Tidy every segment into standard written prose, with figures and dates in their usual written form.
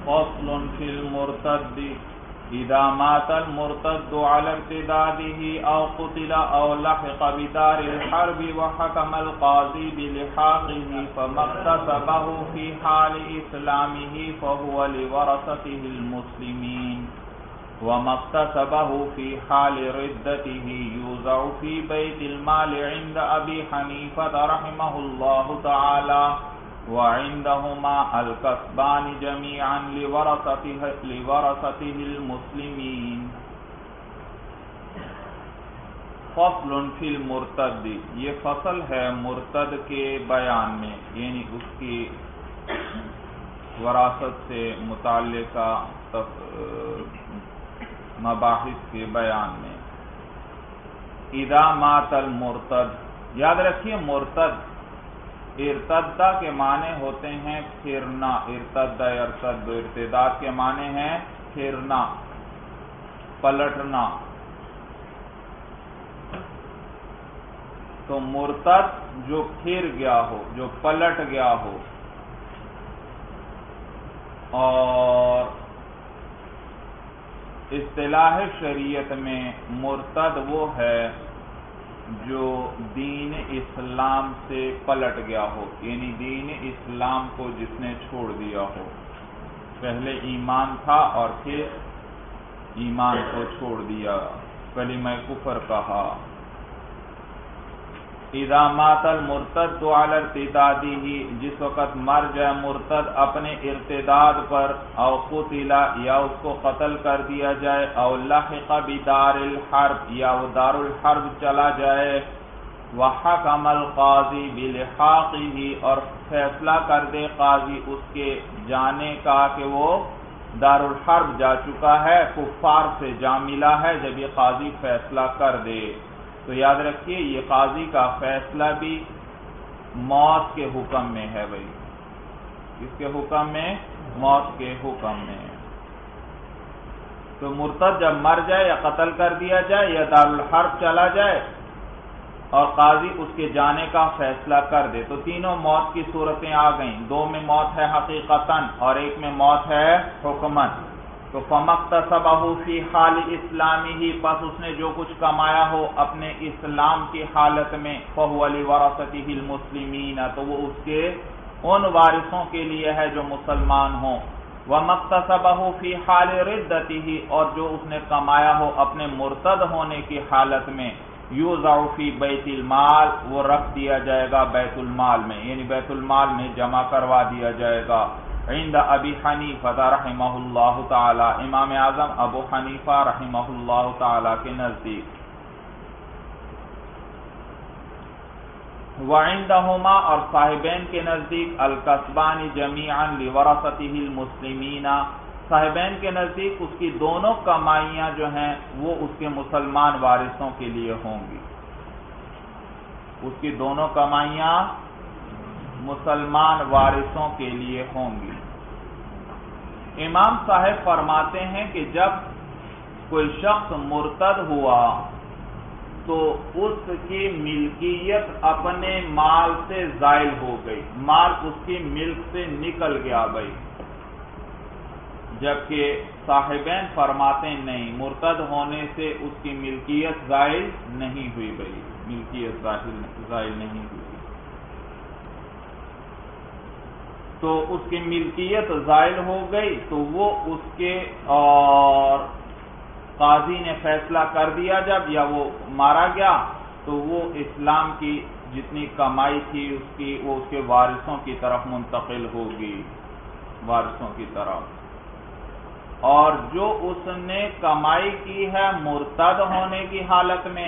فصل في المرتد اذا مات المرتد على ارتداده او قتل او لحق بدار الحرب وحكم القاضي بلحاقه فما اكتسبه في حال اسلامه فهو لورثته المسلمين وما اكتسبه في حال ردته يوزع في بيت المال عند ابي حنيفة رحمه الله تعالى وعندهما الكسبان جميعا لورثته المسلمين. فصل فی المرتد، یہ فصل ہے مرتد کے بیان میں، یعنی اس کی وراثت سے متعلقہ مباحث کے بیان میں. اذا مات المرتد، یاد رکھیے مرتد ارتدہ کے معنی ہوتے ہیں پھرنا، ارتدہ ارتد، ارتداد کے معنی ہیں پھرنا، پلٹنا. تو مرتد جو پھر گیا ہو، جو پلٹ گیا ہو. اور اصطلاح شریعت میں مرتد وہ ہے جو دین اسلام سے پلٹ گیا ہو، یعنی دین اسلام کو جس نے چھوڑ دیا ہو. پہلے ایمان تھا اور پھر ایمان کو چھوڑ دیا، کلمہ کفر کہا. اذا مات المرتد علی ارتدادہ، جس وقت مر جائے مرتد اپنے ارتداد پر، او قتل یا اس کو قتل کر دیا جائے، او لحق بدار الحرب یا وہ دار الحرب چلا جائے، وحکم القاضی بلحاقہ اور فیصلہ کر دے قاضی اس کے جانے کا کہ وہ دار الحرب جا چکا ہے، کفار سے جا ملا ہے. جب یہ قاضی فیصلہ کر دے تو یاد رکھیے یہ قاضی کا فیصلہ بھی موت کے حکم میں ہے. بھائی کس کے حکم میں؟ موت کے حکم میں. تو مرتد جب مر جائے یا قتل کر دیا جائے یا دارالحرب چلا جائے اور قاضی اس کے جانے کا فیصلہ کر دے، تو تینوں موت کی صورتیں آ گئیں. دو میں موت ہے حقیقتاً اور ایک میں موت ہے حکماً. تو فَمَقْتَسَبَهُ فِي حَالِ إِسْلَامِهِ، پس اس نے جو کچھ کمایا ہو اپنے اسلام کی حالت میں، فَهُوَ لِوَرَثَتِهِ الْمُسْلِمِينَ، تو وہ اس کے ان وارثوں کے لیے ہے جو مسلمان ہوں. وَمَقْتَسَبَهُ فِي حَالِ رِدَّتِهِ، اور جو اس نے کمایا ہو اپنے مرتد ہونے کی حالت میں، یوزع فی بیت المال، وہ رکھ دیا جائے گا بیت المال میں، یعنی بیت المال میں جمع کروا دیا جائے گا. عند ابی حنیفہ رحمہ اللہ تعالی، امام اعظم ابو حنیفہ رحمہ اللہ تعالی کے نزدیک. وعندہما، اور صاحبین کے نزدیک، الکسبان جمیعا لورثتہ المسلمین، صاحبین کے نزدیک اس کی دونوں کمائیاں جو ہیں وہ اس کے مسلمان وارثوں کے لیے ہوں گی. اس کی دونوں کمائیاں مسلمان وارثوں کے لیے ہوں گی. امام صاحب فرماتے ہیں کہ جب کوئی شخص مرتد ہوا تو اس کی ملکیت اپنے مال سے زائل ہو گئی، مال اس کی ملک سے نکل گیا. بھائی جبکہ صاحبین فرماتے نہیں، مرتد ہونے سے اس کی ملکیت زائل نہیں ہوئی. بھائی ملکیت زائل نہیں ہوئی، تو اس کی ملکیت زائل ہو گئی. تو وہ اس کے اور قاضی نے فیصلہ کر دیا جب، یا وہ مارا گیا، تو وہ اسلام کی جتنی کمائی تھی اس کی، وہ اس کے وارثوں کی طرف منتقل ہوگی، وارثوں کی طرف. اور جو اس نے کمائی کی ہے مرتد ہونے کی حالت میں،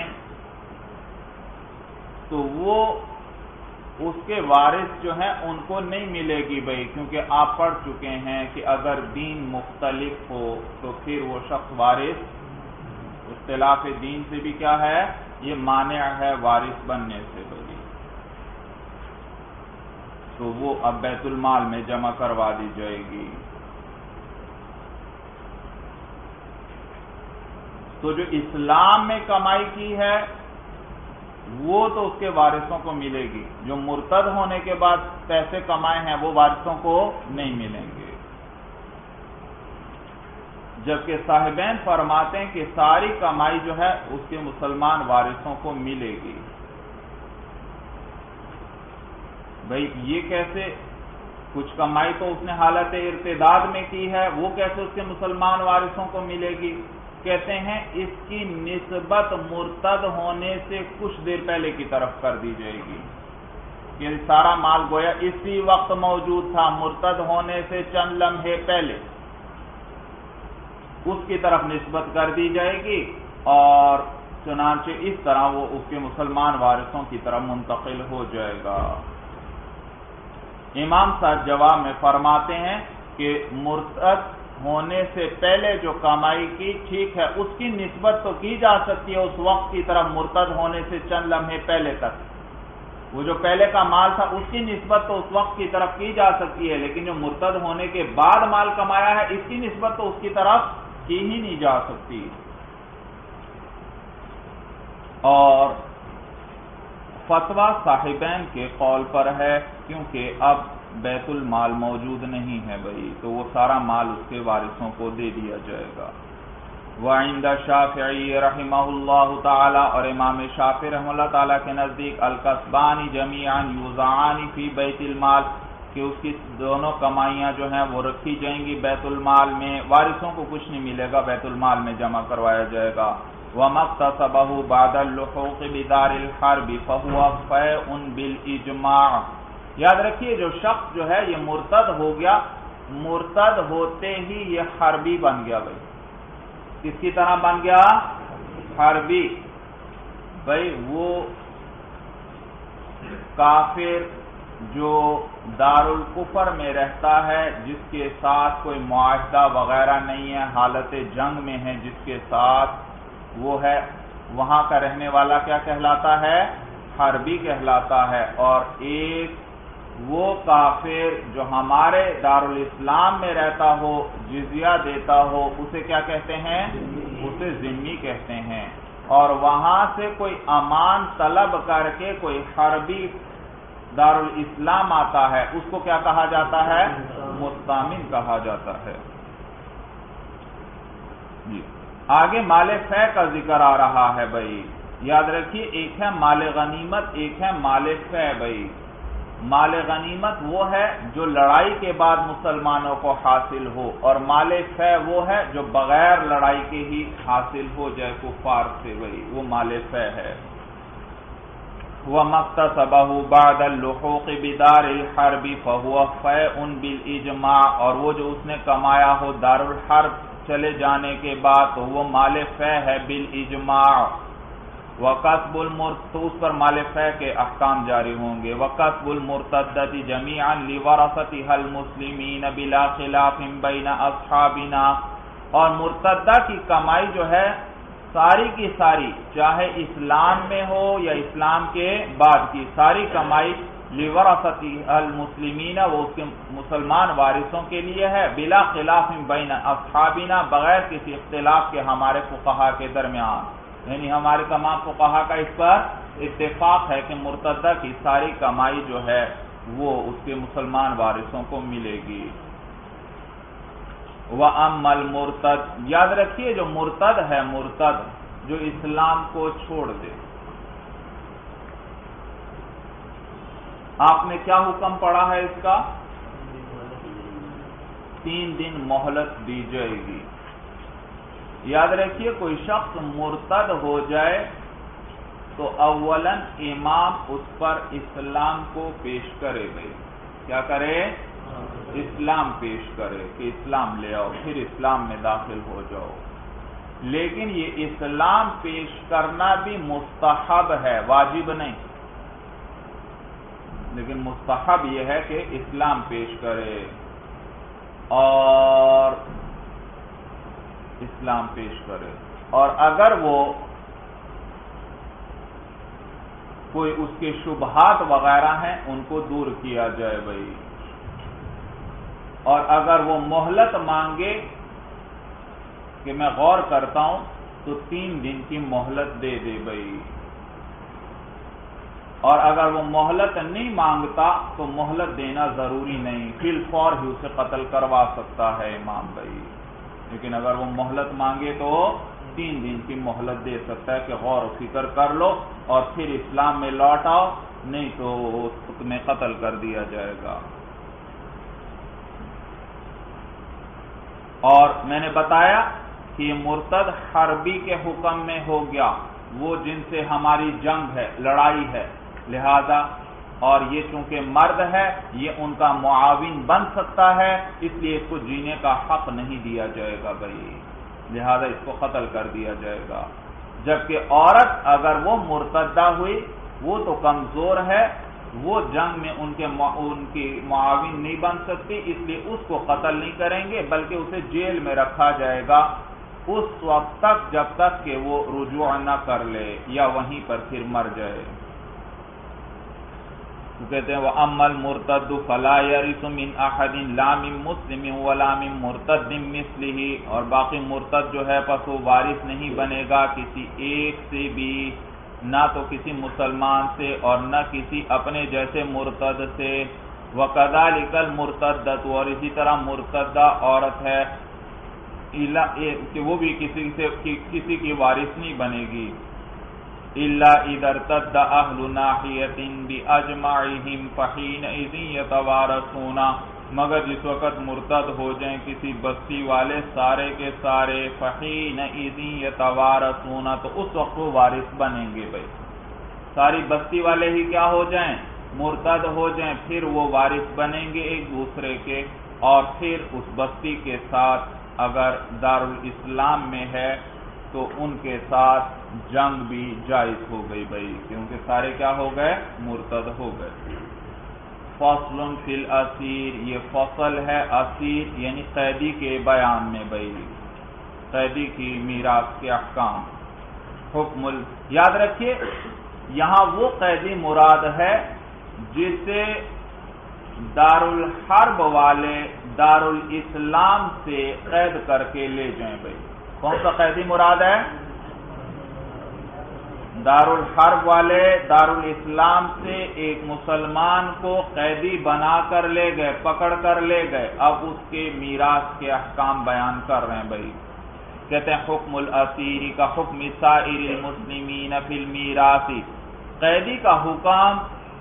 تو وہ اس کے وارث جو ہیں ان کو نہیں ملے گی. بھائی کیونکہ آپ پڑھ چکے ہیں کہ اگر دین مختلف ہو تو پھر وہ شخص وارث، اختلاف دین سے بھی کیا ہے، یہ مانع ہے وارث بننے سے. بھائی تو وہ اب بیت المال میں جمع کروا دی جائے گی. تو جو اسلام میں کمائی کی ہے وہ تو اس کے وارثوں کو ملے گی، جو مرتد ہونے کے بعد پیسے کمائے ہیں وہ وارثوں کو نہیں ملیں گے. جبکہ صاحبین فرماتے ہیں کہ ساری کمائی جو ہے اس کے مسلمان وارثوں کو ملے گی۔ بھئی یہ کیسے؟ کچھ کمائی تو اس نے حالت ارتداد میں کی ہے، وہ کیسے اس کے مسلمان وارثوں کو ملے گی؟ کہتے ہیں اس کی نسبت مرتد ہونے سے کچھ دیر پہلے کی طرف کر دی جائے گی، کہ سارا مال گویا اسی وقت موجود تھا، مرتد ہونے سے چند لمحے پہلے اس کی طرف نسبت کر دی جائے گی، اور چنانچہ اس طرح وہ اس کے مسلمان وارثوں کی طرف منتقل ہو جائے گا۔ امام صاحب جواب میں فرماتے ہیں کہ مرتد ہونے سے پہلے جو کمائی کی، ٹھیک ہے، اس کی نسبت تو کی جا سکتی ہے اس وقت کی طرف مرتد ہونے سے چند لمحے پہلے تک، وہ جو پہلے کا مال تھا اس کی نسبت تو اس وقت کی طرف کی جا سکتی ہے، لیکن جو مرتد ہونے کے بعد مال کمایا ہے اس کی نسبت تو اس کی طرف کی ہی نہیں جا سکتی۔ اور فتویٰ صاحبین کے قول پر ہے، کیونکہ اب بیت المال موجود نہیں ہے بھائی، تو وہ سارا مال اس کے وارثوں کو دے دیا جائے گا۔ وعند شافعی رحمہ اللہ تعالی، اور امام شافعی رحمہ اللہ تعالی کے نزدیک الکسبان جمیعا یوزعان فی بیت المال، کہ اس کی دونوں کمائیاں جو ہیں وہ رکھی جائیں گی بیت المال میں، وارثوں کو کچھ نہیں ملے گا، بیت المال میں جمع کروایا جائے گا۔ وَمَا اكْتَسَبَهُ بَعْدَ اللُّحُوقِ بِدَارِ الْحَرْبِ فَهُوَ فَيْءٌ بِالْإِجْمَاعِ۔ یاد رکھیے جو شخص جو ہے یہ مرتد ہو گیا، مرتد ہوتے ہی یہ حربی بن گیا بھائی، کس کی طرح بن گیا؟ حربی۔ بھائی وہ کافر جو دارالکفر میں رہتا ہے، جس کے ساتھ کوئی معاہدہ وغیرہ نہیں ہے، حالت جنگ میں ہے جس کے ساتھ، وہ ہے وہاں کا رہنے والا، کیا کہلاتا ہے؟ حربی کہلاتا ہے۔ اور ایک وہ کافر جو ہمارے دارالاسلام میں رہتا ہو، جزیہ دیتا ہو، اسے کیا کہتے ہیں؟ اسے ذمہ کہتے ہیں۔ اور وہاں سے کوئی امان طلب کر کے کوئی حربی دارالاسلام آتا ہے، اس کو کیا کہا جاتا ہے؟ مستامن کہا جاتا ہے۔ جی آگے مال فے کا ذکر آ رہا ہے بھائی، یاد رکھیے ایک ہے مال غنیمت، ایک ہے مال فے بھائی۔ مال غنیمت وہ ہے جو لڑائی کے بعد مسلمانوں کو حاصل ہو، اور مال فے وہ ہے جو بغیر لڑائی کے ہی حاصل ہو جائے کفار سے، بھائی وہ مال فے ہے۔ وَمَا اكْتَسَبَهُ بَعْدَ اللُّحُوقِ بِدَارِ الْحَرْبِ فَهُوَ فَيْءٌ بِالْإِجْمَاعِ، اور وہ جو اس نے کمایا ہو دار الحرب چلے جانے کے بعد تو وہ مال فے ہے بالإجماع۔ وَقَسْبُ المرتد، اس پر مال فے کے احکام جاری ہوں گے۔ وَقَسْبُ الْمُرْتَدَّةِ جَمِيعًا لِوَرَثَتِهَا الْمُسْلِمِينَ بِلَا خِلَافٍ بَيْنَ أَصْحَابِنَا، اور مرتدہ کی کمائی جو ہے ساری کی ساری، چاہے اسلام میں ہو یا اسلام کے بعد کی، ساری کمائی لِوَرَثَتِهَا الْمُسْلِمِينَ، وہ اس کے مسلمان وارثوں کے لیے ہے، بلا خلاف بین اصحابنا، بغیر کسی اختلاف کے ہمارے فقہا کے درمیان، یعنی ہمارے تمام فقہا کا اس پر اتفاق ہے کہ مرتدہ کی ساری کمائی جو ہے وہ اس کے مسلمان وارثوں کو ملے گی۔ وَأَمَّا الْمُرْتَدْ، یاد رکھیے جو مرتد ہے، مرتد جو اسلام کو چھوڑ دے، آپ نے کیا حکم پڑھا ہے اس کا؟ 3 دن مہلت دی جائے گی۔ یاد رکھیے کوئی شخص مرتد ہو جائے تو اولاً امام اس پر اسلام کو پیش کرے گا، کیا کرے؟ اسلام پیش کرے کہ اسلام لے آؤ، پھر اسلام میں داخل ہو جاؤ۔ لیکن یہ اسلام پیش کرنا بھی مستحب ہے، واجب نہیں، لیکن مستحب یہ ہے کہ اسلام پیش کرے، اور اسلام پیش کرے، اور اگر وہ کوئی اس کے شبہات وغیرہ ہیں ان کو دور کیا جائے بھائی، اور اگر وہ مہلت مانگے کہ میں غور کرتا ہوں تو 3 دن کی مہلت دے دے بھائی، اور اگر وہ مہلت نہیں مانگتا تو مہلت دینا ضروری نہیں، فی الفور ہی اسے قتل کروا سکتا ہے امام بھائی۔ لیکن اگر وہ مہلت مانگے تو 3 دن کی مہلت دے سکتا ہے کہ غور و فکر کر لو اور پھر اسلام میں لوٹ آؤ، نہیں تو تمہیں قتل کر دیا جائے گا۔ اور میں نے بتایا کہ یہ مرتد حربی کے حکم میں ہو گیا، وہ جن سے ہماری جنگ ہے، لڑائی ہے، لہذا اور یہ چونکہ مرد ہے یہ ان کا معاون بن سکتا ہے، اس لیے اس کو جینے کا حق نہیں دیا جائے گا بھائی، لہذا اس کو قتل کر دیا جائے گا۔ جبکہ عورت اگر وہ مرتدہ ہوئی، وہ تو کمزور ہے، وہ جنگ میں ان کی معاون نہیں بن سکتی، اس لیے اس کو قتل نہیں کریں گے بلکہ اسے جیل میں رکھا جائے گا اس وقت تک جب تک کہ وہ رجوع نہ کر لے یا وہیں پر پھر مر جائے۔ تو کہتے ہیں وَأَمَّا الْمُرْتَدُّ فَلَا يَرِثُ مِنْ أَحَدٍ لَا مِنْ مُسْلِمٍ وَلَا مِنْ مُرْتَدٍ مِثْلِهِ، اور باقی مرتد جو ہے پس وہ وارث نہیں بنے گا کسی ایک سے بھی، نہ تو کسی مسلمان سے اور نہ کسی اپنے جیسے مرتد سے۔ وَكَذَلِكَ الْمُرْتَدَّةُ، اور اسی طرح مرتدہ عورت ہے کہ وہ بھی کسی کی وارث نہیں بنے گی، إِلَّا إِذَا ارْتَدَّ أَهْلُ نَاحِيَةٍ بِأَجْمَعِهِمْ فَحِينَئِذٍ يَتَوَارَثُونَ، مگر جس وقت مرتد ہو جائیں کسی بستی والے سارے کے سارے، فَحِينَئِذٍ يَتَوَارَثُونَ، تو اس وقت وہ وارث بنیں گے بھائی، ساری بستی والے ہی کیا ہو جائیں، مرتد ہو جائیں، پھر وہ وارث بنیں گے ایک دوسرے کے، اور پھر اس بستی کے ساتھ اگر دارالاسلام میں ہے تو ان کے ساتھ جنگ بھی جائز ہو گئی بھائی، کیونکہ سارے کیا ہو گئے، مرتد ہو گئے۔ فصل فی الاسیر، یہ فصل ہے اسیر یعنی قیدی کے بیان میں بھائی، قیدی کی میراث کے احکام۔ یاد رکھیے یہاں وہ قیدی مراد ہے جسے دارالحرب والے دارالاسلام سے قید کر کے لے جائیں بھائی۔ کون سا قیدی مراد ہے؟ دارالحرب والے دارالاسلام سے ایک مسلمان کو قیدی بنا کر لے گئے، پکڑ کر لے گئے، اب اس کے میراث کے احکام بیان کر رہے ہیں بھائی۔ کہتے ہیں حکم الاسیر کا حکم سائر المسلمین فی المیراث، قیدی کا حکم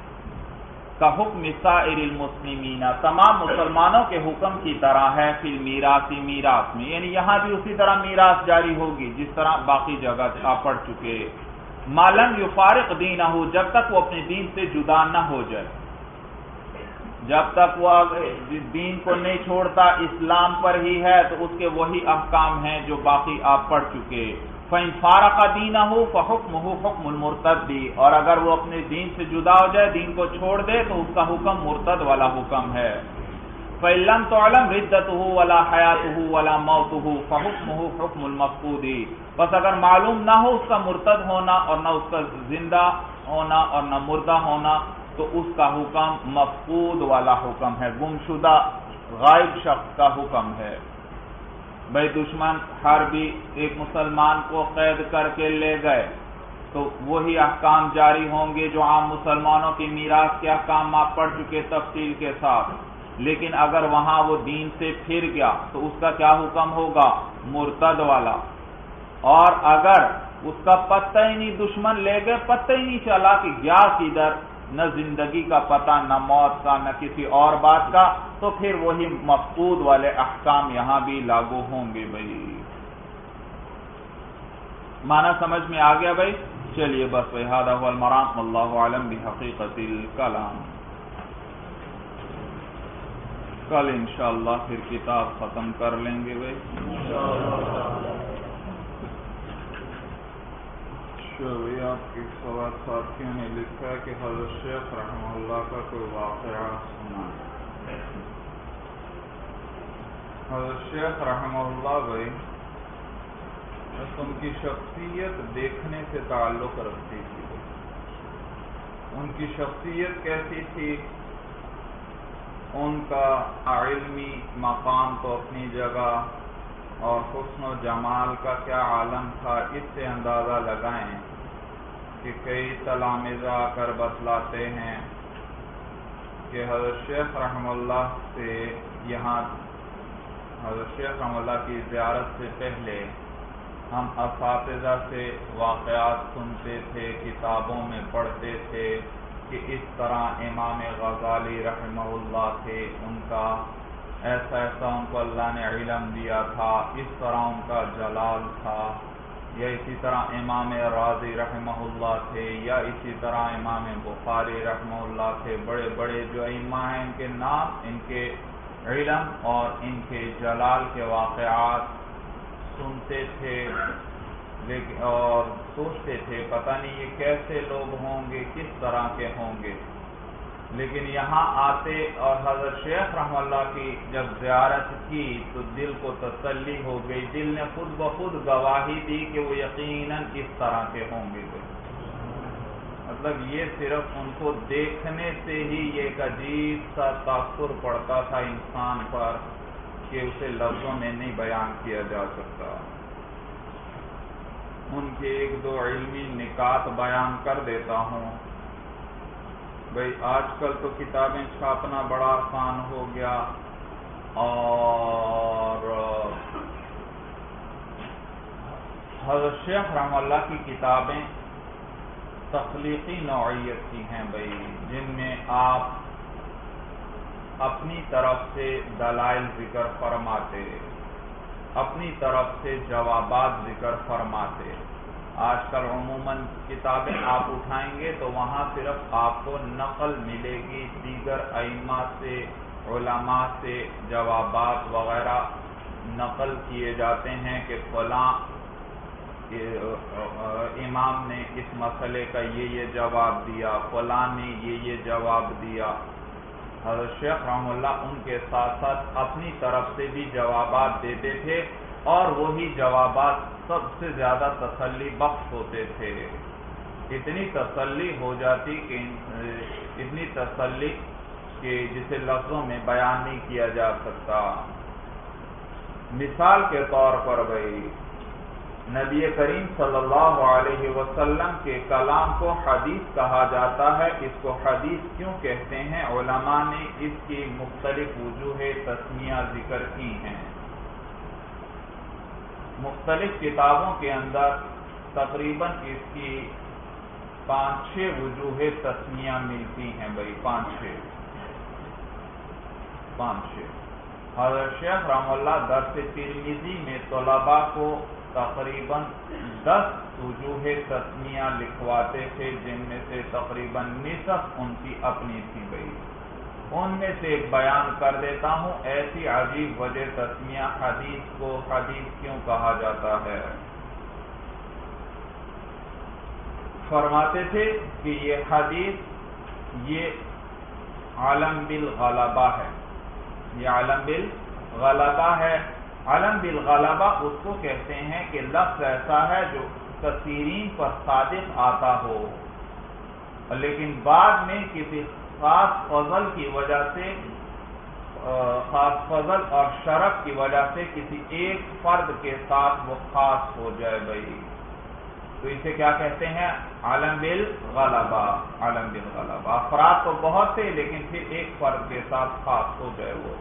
سائر المسلمین، تمام مسلمانوں کے حکم کی طرح ہے، فی المیراث، میراث میں، یعنی یہاں بھی اسی طرح میراث جاری ہوگی جس طرح باقی جگہ آپ پڑھ چکے۔ ما لم یفارق دینہ، جب تک وہ اپنے دین سے جدا نہ ہو جائے، جب تک وہ دین کو نہیں چھوڑتا، اسلام پر ہی ہے، تو اس کے وہی احکام ہیں جو باقی آپ پڑھ چکے۔ فَإِنْ فَارَقَ دِينَهُ فَحُكْمُهُ حُكْمُ الْمُرْتَدِّ، اور اگر وہ اپنے دین سے جدا ہو جائے، دین کو چھوڑ دے، تو اس کا حکم مرتد والا حکم ہے۔ فَإِنْ لَمْ تُعْلَمْ رِدَّتُهُ وَلَا حَيَاتُهُ وَلَا مَوْتُهُ فَحُكْمُهُ حُكْمُ الْمَفْقُودِ، بس اگر معلوم نہ ہو اس کا مرتد ہونا اور نہ اس کا زندہ ہونا اور نہ مردہ ہونا، تو اس کا حکم مفقود والا حکم ہے، گمشدہ غائب شخص کا حکم ہے۔ بھائی دشمن حربی ایک مسلمان کو قید کر کے لے گئے تو وہی احکام جاری ہوں گے جو عام مسلمانوں کی میراث کے احکام آپ پڑھ چکے تفصیل کے ساتھ، لیکن اگر وہاں وہ دین سے پھر گیا تو اس کا کیا حکم ہوگا، مرتد والا۔ اور اگر اس کا پتہ ہی نہیں، دشمن لے گئے، پتہ ہی نہیں چلا کہ گیا کدھر، نہ زندگی کا پتہ، نہ موت کا، نہ کسی اور بات کا، تو پھر وہی مفقود والے احکام یہاں بھی لاگو ہوں گے بھائی۔ معنی سمجھ میں آ گیا بھائی؟ چلیے بس بھائی، ھذا ھو المرام، واللہ اعلم بحقیقت الکلام۔ کل انشاءاللہ پھر کتاب ختم کر لیں گے بھائی آپ کے سوال ساتھیوں نے لکھا ہے کہ حضرت شیخ رحمہ اللہ کا کوئی واقعہ سنا۔ حضرت شیخ رحمہ اللہ بھائی ان کی شخصیت دیکھنے سے تعلق رکھتی تھی۔ ان کی شخصیت کیسی تھی، ان کا علمی مقام تو اپنی جگہ اور حسن و جمال کا کیا عالم تھا، اس سے اندازہ لگائیں کہ کئی تلامذہ آ کر بتلاتے ہیں کہ حضرت شیخ رحمہ اللہ سے یہاں حضرت شیخ رحمہ اللہ کی زیارت سے پہلے ہم اساتذہ سے واقعات سنتے تھے، کتابوں میں پڑھتے تھے کہ اس طرح امام غزالی رحمہ اللہ تھے، ان کا ایسا ان کو اللہ نے علم دیا تھا، اس طرح ان کا جلال تھا، یا اسی طرح امام رازی رحمہ اللہ تھے، یا اسی طرح امام بخاری رحمہ اللہ تھے۔ بڑے بڑے جو ائمہ ہیں ان کے نام، ان کے علم اور ان کے جلال کے واقعات سنتے تھے اور سوچتے تھے پتہ نہیں یہ کیسے لوگ ہوں گے، کس طرح کے ہوں گے۔ لیکن یہاں آتے اور حضرت شیخ رحمہ اللہ کی جب زیارت کی تو دل کو تسلی ہو گئی، دل نے خود بخود گواہی دی کہ وہ یقیناً اس طرح کے ہوں گے۔ مطلب یہ صرف ان کو دیکھنے سے ہی یہ ایک عجیب سا تاثر پڑتا تھا انسان پر کہ اسے لفظوں میں نہیں بیان کیا جا سکتا۔ ان کے ایک دو علمی نکات بیان کر دیتا ہوں۔ بھئی آج کل تو کتابیں چھاپنا بڑا آسان ہو گیا، اور حضرت شیخ رحمہ اللہ کی کتابیں تخلیقی نوعیت کی ہیں بھئی، جن میں آپ اپنی طرف سے دلائل ذکر فرماتے، اپنی طرف سے جوابات ذکر فرماتے۔ آج کل عموماً کتابیں آپ اٹھائیں گے تو وہاں صرف آپ کو نقل ملے گی دیگر ائمہ سے، علماء سے، جوابات وغیرہ نقل کیے جاتے ہیں کہ فلاں امام نے اس مسئلے کا یہ جواب دیا، فلاں نے یہ جواب دیا۔ حضرت شیخ رحمہ اللہ ان کے ساتھ ساتھ اپنی طرف سے بھی جوابات دیتے تھے، اور وہی جوابات سب سے زیادہ تسلی بخش ہوتے تھے۔ اتنی تسلی ہو جاتی کہ اتنی تسلی کہ جسے لفظوں میں بیان نہیں کیا جا سکتا۔ مثال کے طور پر بھائی نبی کریم صلی اللہ علیہ وسلم کے کلام کو حدیث کہا جاتا ہے۔ اس کو حدیث کیوں کہتے ہیں؟ علماء نے اس کی مختلف وجوہ تسمیہ ذکر کی ہیں۔ مختلف کتابوں کے اندر تقریباً اس کی 5-6 وجوہ تسمیہ ملتی ہیں بھائی، 5-6۔ حضرت شیخ رحمہ اللہ درس ترمذی میں طلباء کو تقریباً 10 وجوہ تسمیہ لکھواتے تھے، جن میں سے تقریباً نصف ان کی اپنی تھی بھائی۔ ان میں سے ایک بیان کر دیتا ہوں، ایسی عجیب وجہ تسمیہ حدیث کو حدیث کیوں کہا جاتا ہے۔ فرماتے تھے کہ یہ حدیث یہ عالم بالغلبہ ہے، یہ عالم بالغلبہ ہے۔ علم بالغلبہ اس کو کہتے ہیں کہ لفظ ایسا ہے جو کثیرین پر صادق آتا ہو، لیکن بعد میں کسی خاص فضل کی وجہ سے، خاص فضل اور شرف کی وجہ سے کسی ایک فرد کے ساتھ وہ خاص ہو جائے بھائی، تو اسے کیا کہتے ہیں؟ علم بالغلبہ۔ علم بالغلبہ افراد تو بہت تھے لیکن پھر ایک فرد کے ساتھ خاص ہو جائے وہ،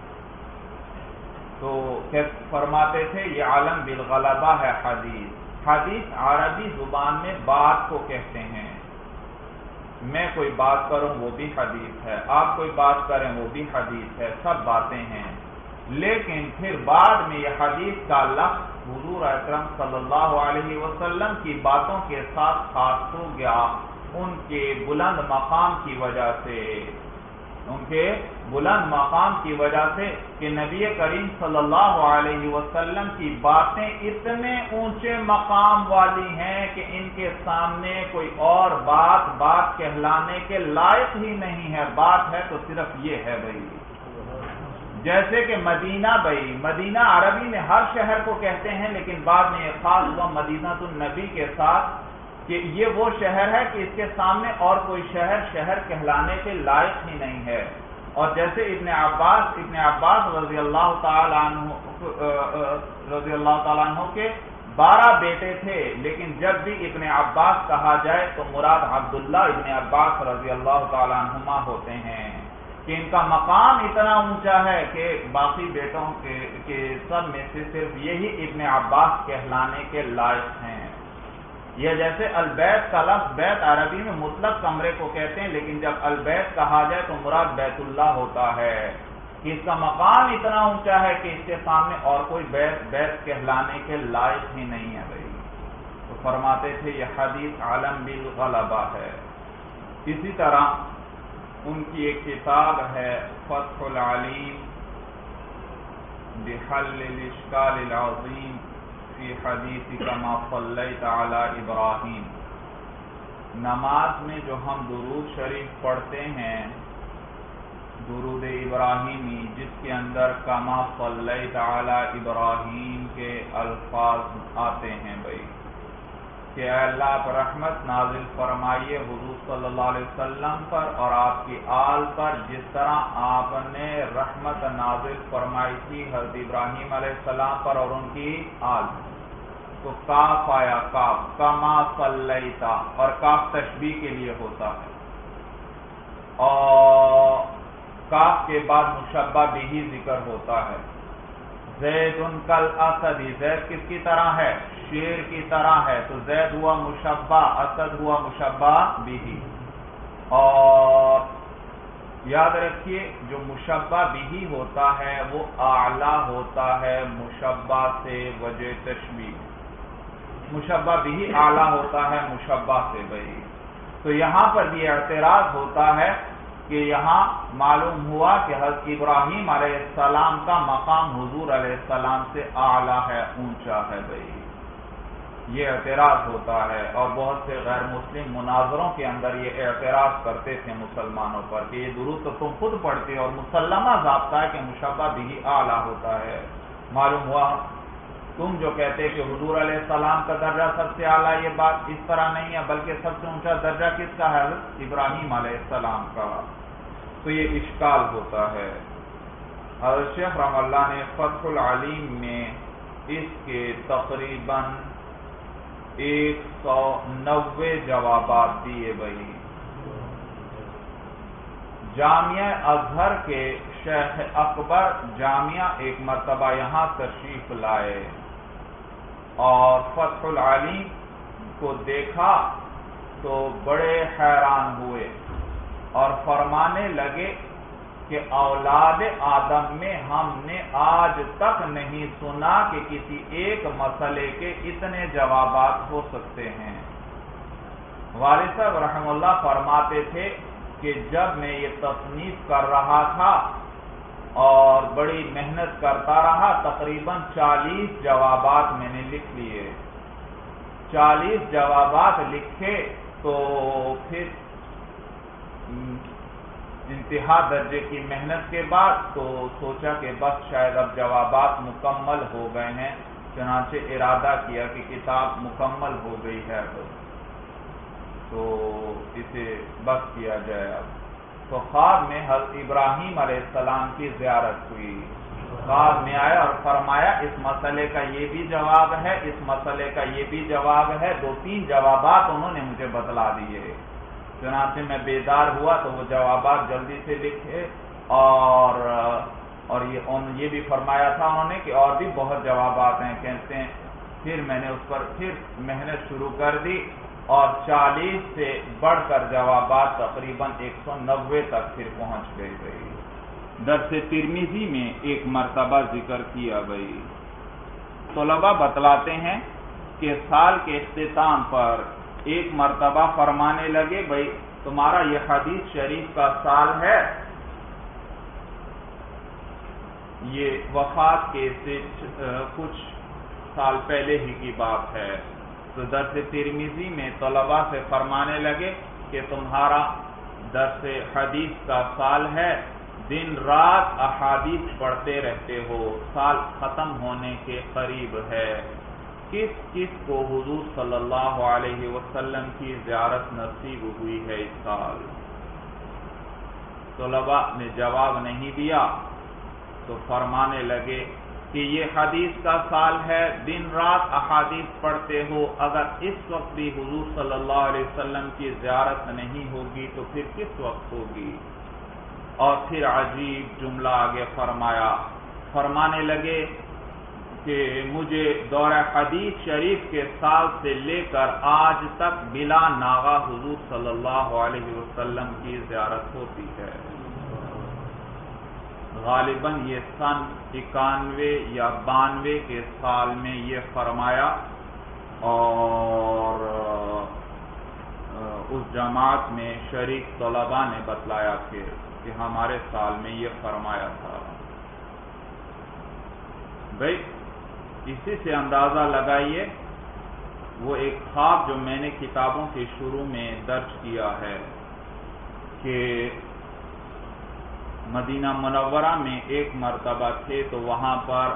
تو فرماتے تھے یہ عالم بالغلبہ ہے حدیث۔ حدیث عربی زبان میں بات کو کہتے ہیں۔ میں کوئی بات کروں وہ بھی حدیث ہے، آپ کوئی بات کریں وہ بھی حدیث ہے، سب باتیں ہیں۔ لیکن پھر بعد میں یہ حدیث کا لفظ حضور اکرم صلی اللہ علیہ وسلم کی باتوں کے ساتھ خاص ہو گیا، ان کے بلند مقام کی وجہ سے، ان کے بلند مقام کی وجہ سے کہ نبی کریم صلی اللہ علیہ وسلم کی باتیں اتنے اونچے مقام والی ہیں کہ ان کے سامنے کوئی اور بات کہلانے کے لائق ہی نہیں ہے۔ بات ہے تو صرف یہ ہے بھائی، جیسے کہ مدینہ بھائی، مدینہ عربی میں ہر شہر کو کہتے ہیں، لیکن بعد میں یہ خاص ہوا مدینہ النبی کے ساتھ کہ یہ وہ شہر ہے کہ اس کے سامنے اور کوئی شہر کہلانے کے لائق ہی نہیں ہے۔ اور جیسے ابن عباس رضی اللہ تعالیٰ عنہ کے 12 بیٹے تھے، لیکن جب بھی ابن عباس کہا جائے تو مراد عبداللہ ابن عباس رضی اللہ تعالیٰ عنہما ہوتے ہیں۔ کہ ان کا مقام اتنا اونچا ہے کہ باقی بیٹوں کے سب میں سے صرف یہی ابن عباس کہلانے کے لائق ہیں۔ یہ جیسے البیت کا لفظ بیت عربی میں مطلق کمرے کو کہتے ہیں، لیکن جب البیت کہا جائے تو مراد بیت اللہ ہوتا ہے، کہ اس کا مقام اتنا اونچا ہے کہ اس کے سامنے اور کوئی بیت کہلانے کے لائق ہی نہیں ہے بھائی۔ تو فرماتے تھے یہ حدیث عالم بالغلبہ ہے۔ اسی طرح ان کی ایک کتاب ہے فتح العلیم بحل الاشکال العظیم فی حدیث کما صلیت علی ابراہیم۔ نماز میں جو ہم درود شریف پڑھتے ہیں، درود ابراہیمی، جس کے اندر کما صلیت علی ابراہیم کے الفاظ آتے ہیں بھائی، کہ اے اللہ آپ رحمت نازل فرمائیے حضور صلی اللہ علیہ وسلم پر اور آپ کی آل پر، جس طرح آپ نے رحمت نازل فرمائی تھی حضرت ابراہیم علیہ السلام پر اور ان کی آل۔ تو کاف آیا، کاف کما صلیتا، اور کاف تشبیہ کے لیے ہوتا ہے، اور کاف کے بعد مشبہ بھی ذکر ہوتا ہے۔ زید کل اسدی، زید کس کی طرح ہے؟ شیر کی طرح ہے، تو زید ہوا مشبہ، اسد ہوا مشبہ بھی۔ اور یاد رکھیے جو مشبہ بھی ہوتا ہے وہ اعلیٰ ہوتا ہے مشبہ سے وجہ تشبیہ، مشبہ بھی اعلیٰ ہوتا ہے مشبہ سے بھائی۔ تو یہاں پر بھی اعتراض ہوتا ہے کہ یہاں معلوم ہوا کہ حضرت ابراہیم علیہ السلام کا مقام حضور علیہ السلام سے اعلیٰ ہے، اونچا ہے بھائی، یہ اعتراض ہوتا ہے۔ اور بہت سے غیر مسلم مناظروں کے اندر یہ اعتراض کرتے تھے مسلمانوں پر کہ یہ درود تو تم خود پڑھتے اور مسلمہ ضابطہ ہے کہ مشبہ بھی اعلیٰ ہوتا ہے، معلوم ہوا تم جو کہتے کہ حضور علیہ السلام کا درجہ سب سے اعلیٰ، یہ بات اس طرح نہیں ہے، بلکہ سب سے اونچا درجہ کس کا ہے؟ حضرت ابراہیم علیہ السلام کا۔ تو یہ اشکال ہوتا ہے۔ حضرت شیخ رحمہ اللہ نے فتح العلیم میں اس کے تقریباً 190 جوابات دیے بھائی۔ جامعہ ازہر کے شیخ اکبر جامعہ ایک مرتبہ یہاں تشریف لائے اور فتح العلیم کو دیکھا تو بڑے حیران ہوئے اور فرمانے لگے کہ اولاد آدم میں ہم نے آج تک نہیں سنا کہ کسی ایک مسئلے کے اتنے جوابات ہو سکتے ہیں۔ والد صاحب رحمہ اللہ فرماتے تھے کہ جب میں یہ تصنیف کر رہا تھا اور بڑی محنت کرتا رہا، تقریباً 40 جوابات میں نے لکھ لیے۔ 40 جوابات لکھے تو پھر انتہا درجے کی محنت کے بعد تو سوچا کہ بس شاید اب جوابات مکمل ہو گئے ہیں، چنانچہ ارادہ کیا کہ کتاب مکمل ہو گئی ہے تو اسے بس کیا جائے اب۔ تو خواب میں حضرت ابراہیم علیہ السلام کی زیارت ہوئی، خواب میں آیا اور فرمایا اس مسئلے کا یہ بھی جواب ہے، اس مسئلے کا یہ بھی جواب ہے، 2-3 جوابات انہوں نے مجھے بتلا دیے۔ چنانچہ میں بیدار ہوا تو وہ جوابات جلدی سے لکھے اور یہ بھی فرمایا تھا انہوں نے کہ اور بھی بہت جوابات ہیں، کہتے ہیں پھر میں نے اس پر پھر محنت شروع کر دی اور 40 سے بڑھ کر جوابات تقریباً 190 تک پھر پہنچ گئی۔ درس ترمذی میں ایک مرتبہ ذکر کیا بھائی۔ طلباء بتلاتے ہیں کہ سال کے اختتام پر ایک مرتبہ فرمانے لگے بھائی تمہارا یہ حدیث شریف کا سال ہے، یہ وفات کے سے کچھ سال پہلے ہی کی بات ہے۔ تو درس ترمذی میں طلباء سے فرمانے لگے کہ تمہارا درس حدیث کا سال ہے، دن رات احادیث پڑھتے رہتے ہو، سال ختم ہونے کے قریب ہے، کس کس کو حضور صلی اللہ علیہ وسلم کی زیارت نصیب ہوئی ہے اس سال؟ طلباء نے جواب نہیں دیا تو فرمانے لگے کہ یہ حدیث کا سال ہے، دن رات احادیث پڑھتے ہو، اگر اس وقت بھی حضور صلی اللہ علیہ وسلم کی زیارت نہیں ہوگی تو پھر کس وقت ہوگی؟ اور پھر عجیب جملہ آگے فرمایا، فرمانے لگے کہ مجھے دور حدیث شریف کے سال سے لے کر آج تک بلا ناغہ حضور صلی اللہ علیہ وسلم کی زیارت ہوتی ہے۔ غالباً یہ سن 91 یا 92 کے سال میں یہ فرمایا، اور اس جماعت میں شریک طلباء نے بتلایا کہ ہمارے سال میں یہ فرمایا تھا۔ بھئی اسی سے اندازہ لگائیے، وہ ایک خواب جو میں نے کتابوں کے شروع میں درج کیا ہے کہ مدینہ منورہ میں ایک مرتبہ تھے تو وہاں پر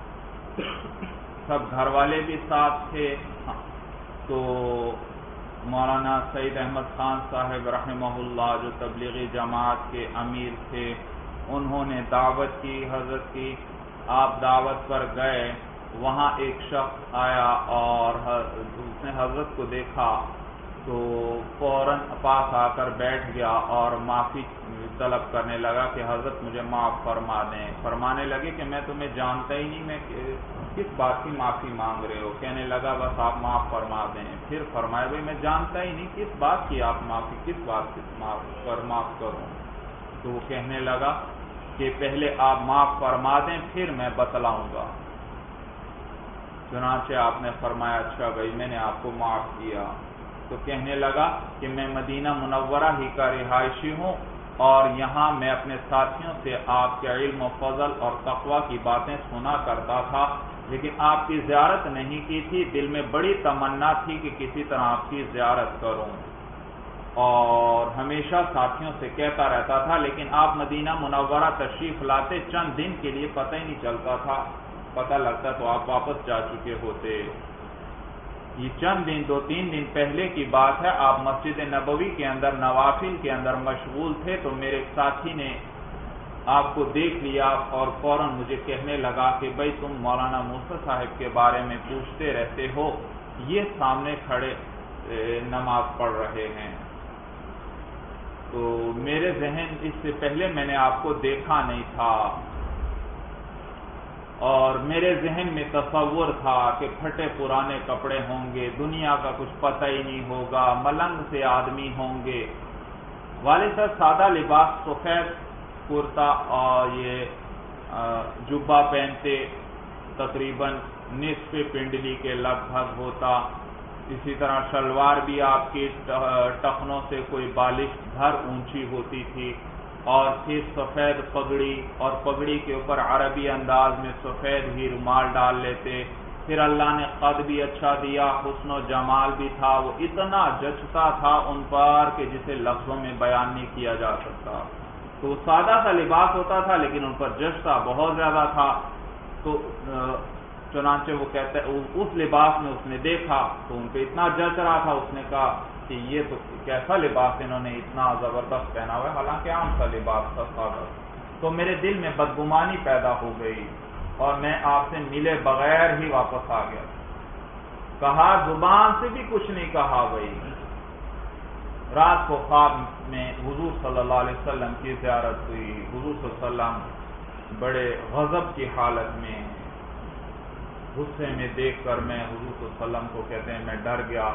سب گھر والے بھی ساتھ تھے، تو مولانا سعید احمد خان صاحب رحمہ اللہ جو تبلیغی جماعت کے امیر تھے، انہوں نے دعوت کی حضرت کی، آپ دعوت پر گئے، وہاں ایک شخص آیا اور اس نے حضرت کو دیکھا تو فوراً پاس آ کر بیٹھ گیا اور معافی طلب کرنے لگا کہ حضرت مجھے معاف فرما دیں۔ فرمانے لگے کہ میں تمہیں جانتا ہی نہیں، میں کس بات کی معافی مانگ رہے ہو؟ کہنے لگا بس آپ معاف فرما دیں۔ پھر فرمایا بھائی میں جانتا ہی نہیں، کس بات کی آپ معافی، کس بات کی معاف کروں؟ تو وہ کہنے لگا کہ پہلے آپ معاف فرما دیں پھر میں بتلاؤں گا۔ چنانچہ آپ نے فرمایا اچھا بھائی میں نے آپ کو معاف کیا۔ تو کہنے لگا کہ میں مدینہ منورہ ہی کا رہائشی ہوں اور یہاں میں اپنے ساتھیوں سے آپ کے علم و فضل اور تقوی کی باتیں سنا کرتا تھا، لیکن آپ کی زیارت نہیں کی تھی، دل میں بڑی تمنا تھی کہ کسی طرح آپ کی زیارت کروں، اور ہمیشہ ساتھیوں سے کہتا رہتا تھا، لیکن آپ مدینہ منورہ تشریف لاتے چند دن کے لیے پتہ ہی نہیں چلتا تھا، پتہ لگتا تو آپ واپس جا چکے ہوتے۔ یہ چند دن 2-3 دن پہلے کی بات ہے، آپ مسجد نبوی کے اندر نوافل کے اندر مشغول تھے تو میرے ایک ساتھی نے آپ کو دیکھ لیا اور فوراً مجھے کہنے لگا کہ بھائی تم مولانا موسیٰ صاحب کے بارے میں پوچھتے رہتے ہو، یہ سامنے کھڑے نماز پڑھ رہے ہیں۔ تو میرے ذہن اس سے پہلے میں نے آپ کو دیکھا نہیں تھا، اور میرے ذہن میں تصور تھا کہ پھٹے پرانے کپڑے ہوں گے، دنیا کا کچھ پتہ ہی نہیں ہوگا، ملنگ سے آدمی ہوں گے۔ والد صاحب سادہ لباس، سفید کرتا اور یہ جبہ پہنتے، تقریباً نصف پنڈلی کے لگ بھگ ہوتا، اسی طرح شلوار بھی آپ کی ٹخنوں سے کوئی بالش بھر اونچی ہوتی تھی، اور پھر سفید پگڑی، اور پگڑی کے اوپر عربی انداز میں سفید ہی رومال ڈال لیتے۔ پھر اللہ نے قد بھی اچھا دیا، حسن و جمال بھی تھا، وہ اتنا جچتا تھا ان پر کہ جسے لفظوں میں بیان نہیں کیا جا سکتا۔ تو سادہ سا لباس ہوتا تھا لیکن ان پر جچتا بہت زیادہ تھا۔ تو چنانچہ وہ کہتا ہے اس لباس میں اس نے دیکھا تو ان پہ اتنا جچ رہا تھا، اس نے کہا کہ یہ تو کیسا لباس انہوں نے اتنا زبردست پہنا ہوا ہے، حالانکہ عام سا لباس تھا سادہ۔ تو میرے دل میں بدگمانی پیدا ہو گئی اور میں آپ سے ملے بغیر ہی واپس آ گیا۔ کہا زبان سے بھی کچھ نہیں کہا بھائی۔ رات کو خواب میں حضور صلی اللہ علیہ وسلم کی زیارت ہوئی، حضور صلی اللہ علیہ وسلم بڑے غضب کی حالت میں، غصے میں دیکھ کر میں حضور صلی اللہ علیہ وسلم کو کہتے ہیں میں ڈر گیا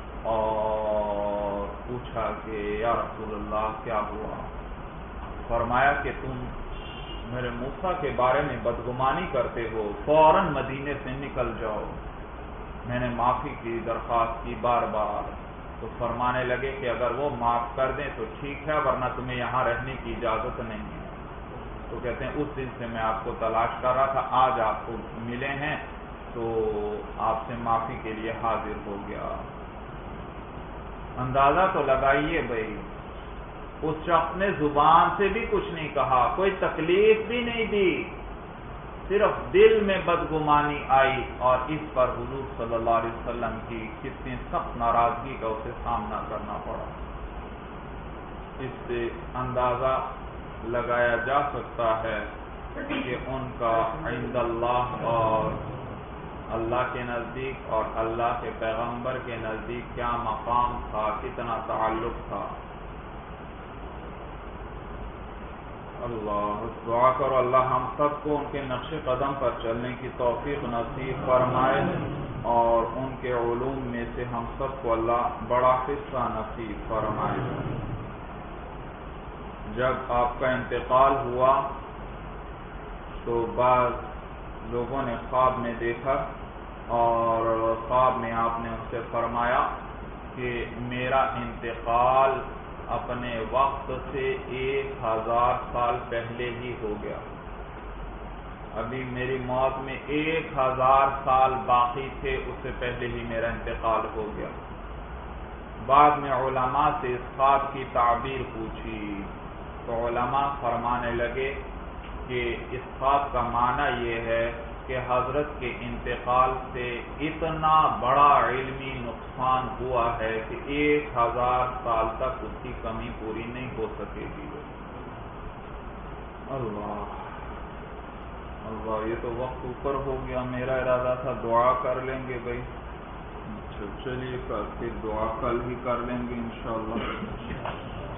اور پوچھا کہ یا رسول اللہ کیا ہوا؟ فرمایا کہ تم میرے موسیٰ کے بارے میں بدگمانی کرتے ہو، فوراً مدینے سے نکل جاؤ۔ میں نے معافی کی درخواست کی بار بار، تو فرمانے لگے کہ اگر وہ معاف کر دیں تو ٹھیک ہے، ورنہ تمہیں یہاں رہنے کی اجازت نہیں ہے۔ تو کہتے ہیں اس دن سے میں آپ کو تلاش کر رہا تھا، آج آپ کو ملے ہیں تو آپ سے معافی کے لیے حاضر ہو گیا۔ اندازہ تو لگائیے بھائی، اس شخص نے زبان سے بھی کچھ نہیں کہا، کوئی تکلیف بھی نہیں دی، صرف دل میں بدگمانی آئی، اور اس پر حضور صلی اللہ علیہ وسلم کی کتنی سخت ناراضگی کا اسے سامنا کرنا پڑا۔ اس سے اندازہ لگایا جا سکتا ہے کہ ان کا عند اللہ اور اللہ کے نزدیک اور اللہ کے پیغمبر کے نزدیک کیا مقام تھا، کتنا تعلق تھا۔ اللہ دعا کرو اللہ ہم سب کو ان کے نقش قدم پر چلنے کی توفیق نصیب فرمائے اور ان کے علوم میں سے ہم سب کو اللہ بڑا حصہ نصیب فرمائے۔ جب آپ کا انتقال ہوا تو بعض لوگوں نے خواب میں دیکھا اور خواب میں آپ نے ان سے فرمایا کہ میرا انتقال اپنے وقت سے 1000 سال پہلے ہی ہو گیا، ابھی میری موت میں 1000 سال باقی تھے، اس سے پہلے ہی میرا انتقال ہو گیا۔ بعد میں علماء سے اس خواب کی تعبیر پوچھی تو علماء فرمانے لگے کہ اس خواب کا معنی یہ ہے کہ حضرت کے انتقال سے اتنا بڑا علمی نقصان ہوا ہے کہ 1000 سال تک اس کی کمی پوری نہیں ہو سکے گی۔ اللہ اللہ، یہ تو وقت اوپر ہو گیا، میرا ارادہ تھا دعا کر لیں گے بھائی، چلیے پھر دعا کل ہی کر لیں گے انشاءاللہ۔